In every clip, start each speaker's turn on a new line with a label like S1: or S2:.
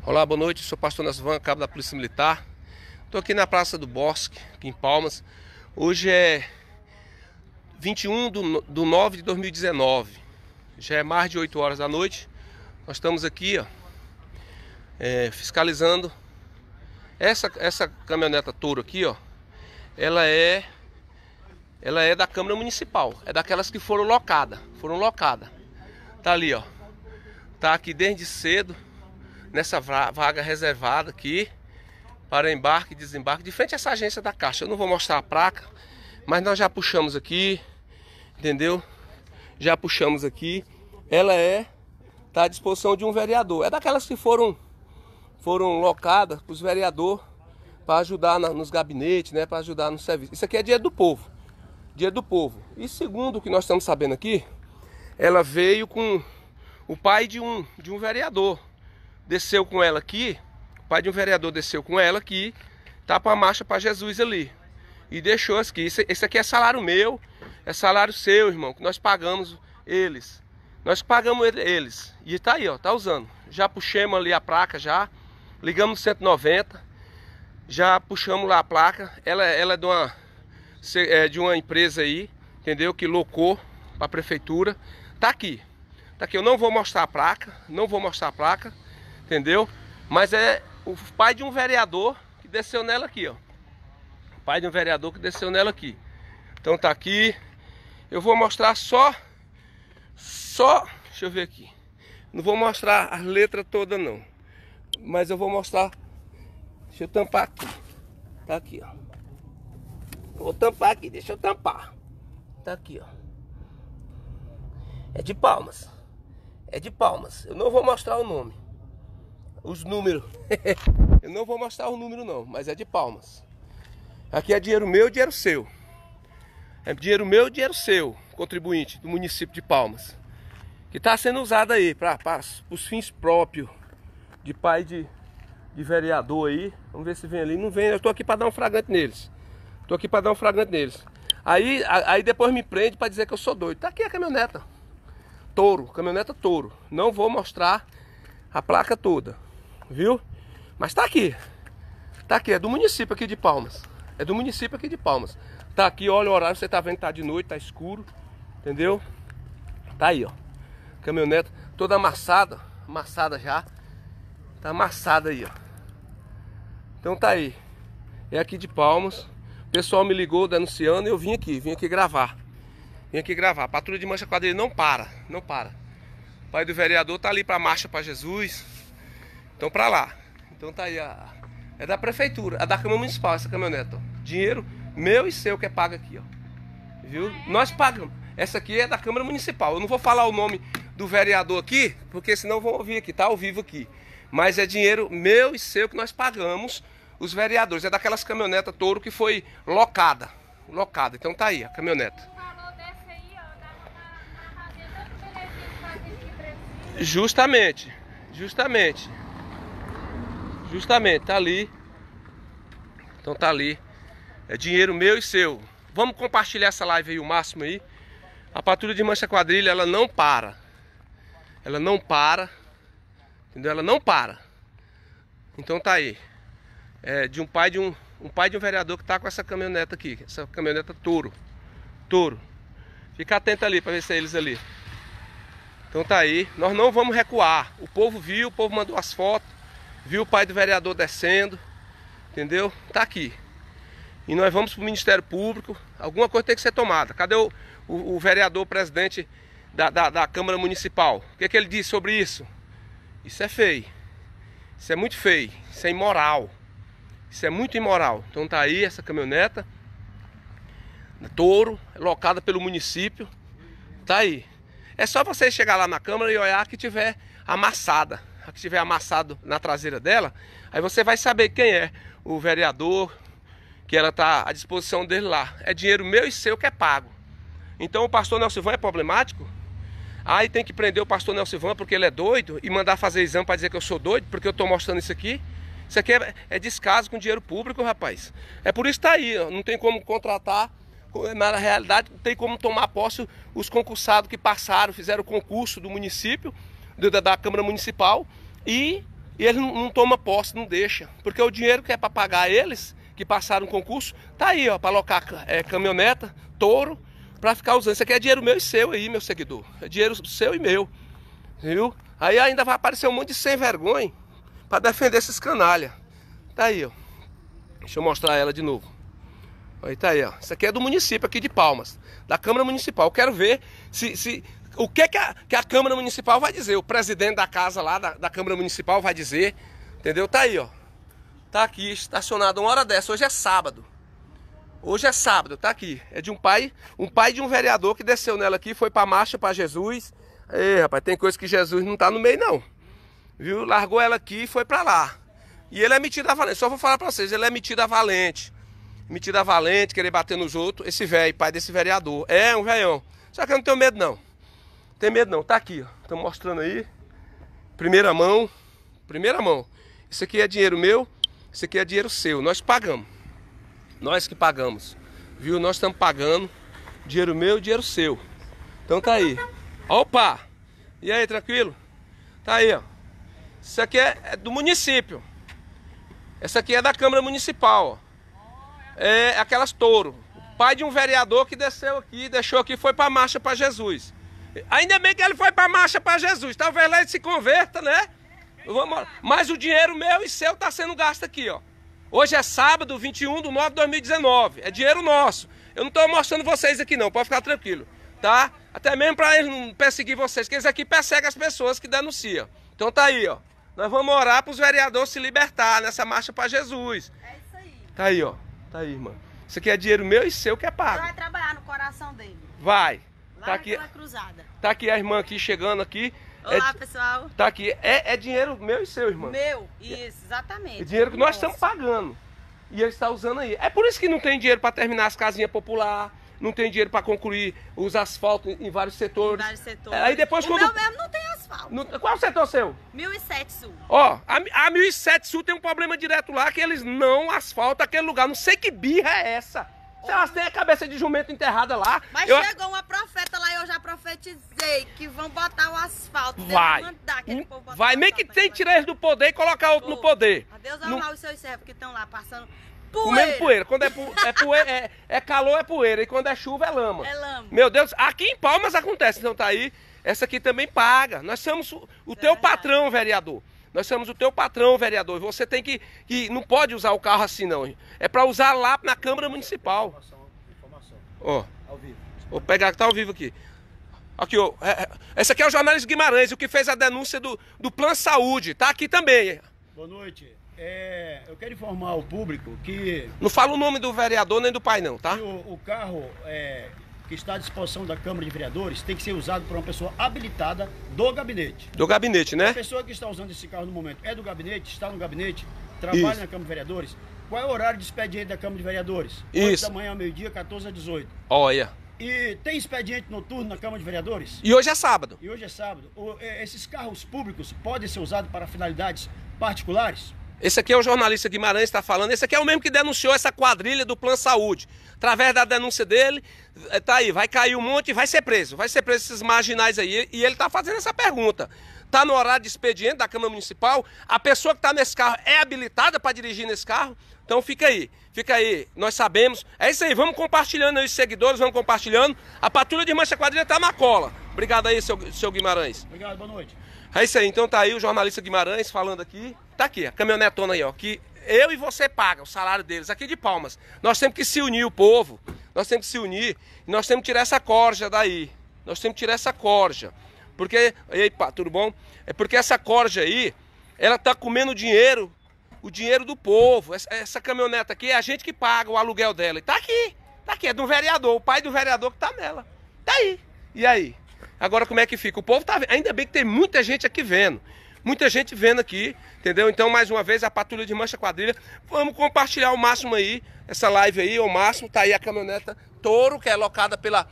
S1: Olá, boa noite, sou o pastor Nelson, cabo da Polícia Militar. Estou aqui na Praça do Bosque, aqui em Palmas. Hoje é 21 de 9 de 2019. Já é mais de 8 horas da noite. Nós estamos aqui, fiscalizando. Essa caminhoneta Toro aqui, ela é da Câmara Municipal. É daquelas que foram locadas. Tá ali, Tá aqui desde cedo, nessa vaga reservada aqui para embarque e desembarque, de frente a essa agência da Caixa. Eu não vou mostrar a placa, mas nós já puxamos aqui, entendeu? Já puxamos aqui. Ela tá à disposição de um vereador. É daquelas que foram locadas para os vereadores para ajudar nos gabinetes, né? Para ajudar no serviço. Isso aqui é dinheiro do povo. Dinheiro do povo. E segundo o que nós estamos sabendo aqui, ela veio com o pai de um vereador. Desceu com ela aqui, o pai de um vereador desceu com ela aqui, tá para a marcha para Jesus ali. E deixou aqui. Esse aqui é salário meu, é salário seu, irmão, que nós pagamos eles. Nós pagamos eles. E tá aí, tá usando. Já puxamos ali a placa, já. Ligamos no 190. Já puxamos lá a placa. Ela é de uma empresa aí, entendeu? Que locou para a prefeitura. Tá aqui. Tá aqui. Eu não vou mostrar a placa. Entendeu? Mas é o pai de um vereador que desceu nela aqui, O pai de um vereador que desceu nela aqui. Então tá aqui. Eu vou mostrar só. Deixa eu ver aqui. Não vou mostrar as letras todas não. Mas eu vou mostrar. Deixa eu tampar aqui. Tá aqui, Vou tampar aqui, deixa eu tampar. Tá aqui, É de Palmas. Eu não vou mostrar o nome. Os números. Eu não vou mostrar o número não, mas é de Palmas. Aqui é dinheiro meu e dinheiro seu. É dinheiro meu e dinheiro seu, contribuinte do município de Palmas. Que está sendo usado aí para os fins próprios de pai de vereador aí. Vamos ver se vem ali. Não vem, eu estou aqui para dar um flagrante neles. Aí depois me prende para dizer que eu sou doido. Tá aqui a caminhoneta Toro. Não vou mostrar a placa toda, viu? Mas tá aqui, é do município aqui de Palmas. Tá aqui, olha o horário, você tá vendo que tá de noite, tá escuro, entendeu? Tá aí, caminhoneta toda amassada já. Tá amassada aí, Então tá aí. É aqui de Palmas. O pessoal me ligou denunciando e eu vim aqui gravar. A patrulha de Mancha Quadrilha não para. O pai do vereador tá ali pra marcha para Jesus. Então pra lá. Então tá aí é da prefeitura, é da Câmara Municipal essa caminhoneta, Dinheiro meu e seu que é pago aqui, Viu? Nós pagamos. Essa aqui é da Câmara Municipal. Eu não vou falar o nome do vereador aqui, porque senão vão ouvir aqui, tá ao vivo aqui. Mas é dinheiro meu e seu que nós pagamos os vereadores. É daquelas caminhonetas Toro que foi locada. Então tá aí a caminhoneta. Justamente, tá ali. Então tá ali. É dinheiro meu e seu. Vamos compartilhar essa live aí o máximo aí. A patrulha de Mancha Quadrilha, ela não para. Entendeu? Ela não para. Então tá aí. É de um pai de um vereador que tá com essa caminhoneta aqui, essa caminhoneta Toro. Fica atento ali para ver se é eles ali. Então tá aí, nós não vamos recuar. O povo viu, o povo mandou as fotos, viu o pai do vereador descendo, entendeu? Tá aqui. E nós vamos pro Ministério Público, alguma coisa tem que ser tomada. Cadê o vereador, presidente da Câmara Municipal? O que ele disse sobre isso? Isso é feio. Isso é muito feio. Isso é imoral. Isso é muito imoral. Então tá aí essa caminhoneta Toro, locada pelo município. Tá aí. É só você chegar lá na Câmara e olhar que tiver amassada. Que tiver amassado na traseira dela, aí você vai saber quem é o vereador, que ela tá à disposição dele lá. É dinheiro meu e seu que é pago. Então o pastor Nelson é problemático? Aí tem que prender o pastor Nelson porque ele é doido e mandar fazer exame para dizer que eu sou doido, porque eu tô mostrando isso aqui. Isso aqui é descaso com dinheiro público, rapaz. É por isso que tá aí, não tem como contratar. Na realidade, não tem como tomar posse os concursados que passaram, fizeram o concurso do município, da Câmara Municipal, e e eles não tomam posse, não deixa. Porque o dinheiro que é para pagar eles, que passaram o concurso, tá aí, ó, para alocar caminhoneta, touro, para ficar usando. Isso aqui é dinheiro meu e seu aí, meu seguidor. É dinheiro seu e meu, viu? Aí ainda vai aparecer um monte de sem vergonha para defender esses canalha. Tá aí, ó. Deixa eu mostrar ela de novo. Aí tá aí, ó. Isso aqui é do município aqui de Palmas, da Câmara Municipal. Eu quero ver o que a Câmara Municipal vai dizer. O presidente da casa lá, da Câmara Municipal vai dizer. Entendeu? Tá aí, ó. Tá aqui, estacionado uma hora dessa. Hoje é sábado. Hoje é sábado, tá aqui. É de um pai de um vereador que desceu nela aqui, foi pra marcha pra Jesus. Ei, rapaz, tem coisa que Jesus não tá no meio, não. Viu? Largou ela aqui e foi pra lá. E ele é metido a valente. Só vou falar pra vocês, ele é metido a valente. Metido a valente, querer bater nos outros. Esse velho, pai desse vereador. É um velhão. Só que eu não tenho medo, não. Não tenho medo, não. Tá aqui, ó. Tô mostrando aí. Primeira mão. Primeira mão. Isso aqui é dinheiro meu. Isso aqui é dinheiro seu. Nós pagamos. Nós que pagamos. Viu? Nós estamos pagando. Dinheiro meu, dinheiro seu. Então tá aí. Opa! E aí, tranquilo? Tá aí, ó. Isso aqui é do município. Essa aqui é da Câmara Municipal, ó. É aquelas touro. O pai de um vereador que desceu aqui, deixou aqui, foi pra marcha pra Jesus. Ainda bem que ele foi pra marcha pra Jesus. Talvez lá ele se converta, né? Mas o dinheiro meu e seu tá sendo gasto aqui, ó. Hoje é sábado, 21/9/2019. É dinheiro nosso. Eu não tô mostrando vocês aqui não, pode ficar tranquilo, tá? Até mesmo pra eles não perseguir vocês, que eles aqui perseguem as pessoas que denunciam. Então tá aí, ó. Nós vamos orar pros vereadores se libertar nessa marcha pra Jesus. É isso aí. Tá aí, ó. Tá aí, irmã. Isso aqui é dinheiro meu e seu que é pago.
S2: Vai trabalhar no coração dele.
S1: Vai.
S2: Lá
S1: tá aqui,
S2: cruzada.
S1: Tá aqui a irmã aqui chegando aqui.
S2: Olá, pessoal.
S1: Tá aqui. É dinheiro meu e seu, irmã.
S2: Meu, isso, exatamente.
S1: É dinheiro que nós estamos pagando. E ele está usando aí. É por isso que não tem dinheiro para terminar as casinhas populares. Não tem dinheiro para concluir os asfaltos em vários setores.
S2: Em vários setores.
S1: Aí depois
S2: o
S1: quando...
S2: meu mesmo não tem asfalto.
S1: Qual é o setor seu?
S2: 1007 Sul.
S1: Ó, a 1007 Sul tem um problema direto lá, que eles não asfaltam aquele lugar. Não sei que birra é essa. Se elas têm a cabeça de jumento enterrada lá...
S2: Mas chegou uma profeta lá e eu já profetizei que vão botar o asfalto.
S1: Vai. Vai, nem que tem que tirar eles do poder e colocar outro no poder.
S2: Adeus ao os seus servos que estão lá passando...
S1: Comendo poeira. Quando é calor, é poeira. E quando é chuva, é lama.
S2: É lama.
S1: Meu Deus, aqui em Palmas acontece. Então tá aí. Essa aqui também paga. Nós somos o teu patrão, vereador. Nós somos o teu patrão, vereador. Você tem que não pode usar o carro assim, não. É para usar lá na Câmara Municipal.
S3: Informação.
S1: Ó.
S3: Ao vivo.
S1: Vou pegar que tá ao vivo aqui. Aqui, ó. Esse aqui é o jornalista Guimarães, o que fez a denúncia do Plano Saúde. Tá aqui também.
S3: Boa noite. Eu quero informar ao público que...
S1: Não fala o nome do vereador nem do pai não, tá?
S3: O carro que está à disposição da Câmara de Vereadores tem que ser usado por uma pessoa habilitada do gabinete.
S1: Do gabinete, né?
S3: A pessoa que está usando esse carro no momento é do gabinete, está no gabinete, trabalha na Câmara de Vereadores. Qual é o horário de expediente da Câmara de Vereadores?
S1: Isso.
S3: 8 da manhã ao meio-dia, 14 a 18.
S1: Olha.
S3: E tem expediente noturno na Câmara de Vereadores?
S1: E hoje é sábado.
S3: E hoje é sábado. Esses carros públicos podem ser usados para finalidades particulares?
S1: Esse aqui é o jornalista Guimarães que está falando. Esse aqui é o mesmo que denunciou essa quadrilha do Plano Saúde. Através da denúncia dele, tá aí, vai cair um monte e vai ser preso. Vai ser preso esses marginais aí. E ele está fazendo essa pergunta. Está no horário de expediente da Câmara Municipal. A pessoa que está nesse carro é habilitada para dirigir nesse carro. Então fica aí. Fica aí. Nós sabemos. É isso aí. Vamos compartilhando aí os seguidores. Vamos compartilhando. A patrulha de Mancha Quadrilha está na cola. Obrigado aí, seu Guimarães.
S3: Obrigado, boa noite.
S1: É isso aí, então tá aí o jornalista Guimarães falando aqui. Tá aqui, a caminhonetona aí, ó. Que eu e você paga o salário deles, aqui de Palmas. Nós temos que se unir, o povo. Nós temos que se unir e nós temos que tirar essa corja daí. Nós temos que tirar essa corja. Porque, aí, pá, tudo bom? É porque essa corja aí, ela tá comendo dinheiro, o dinheiro do povo. Essa caminhoneta aqui é a gente que paga o aluguel dela. E tá aqui, é de um vereador, o pai do vereador que tá nela. Tá aí. E aí? Agora como é que fica? O povo tá vendo. Ainda bem que tem muita gente aqui vendo. Muita gente vendo aqui, entendeu? Então, mais uma vez, a patrulha de Mancha Quadrilha. Vamos compartilhar ao máximo aí, essa live aí, ao máximo. Tá aí a caminhoneta Touro, que é locada pela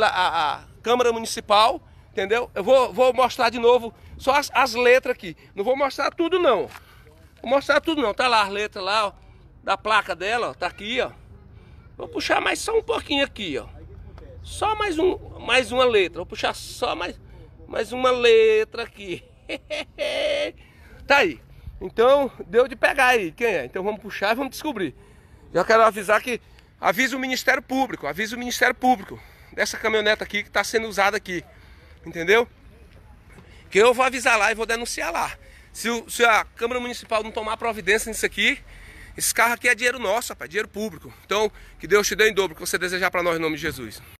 S1: a Câmara Municipal, entendeu? Eu vou mostrar de novo só as letras aqui. Não vou mostrar tudo, não. Vou mostrar tudo, não. Tá lá as letras lá, ó, da placa dela, ó. Tá aqui, ó. Vou puxar mais só um pouquinho aqui, ó. Só mais uma letra. Vou puxar só mais uma letra aqui. Tá aí. Então, deu de pegar aí. Quem é? Então vamos puxar e vamos descobrir. Já quero avisar que... Avisa o Ministério Público. Avisa o Ministério Público. Dessa caminhoneta aqui que está sendo usada aqui. Entendeu? Que eu vou avisar lá e vou denunciar lá. Se a Câmara Municipal não tomar providência nisso aqui, esse carro aqui é dinheiro nosso, rapaz, dinheiro público. Então, que Deus te dê em dobro o que você desejar para nós em nome de Jesus.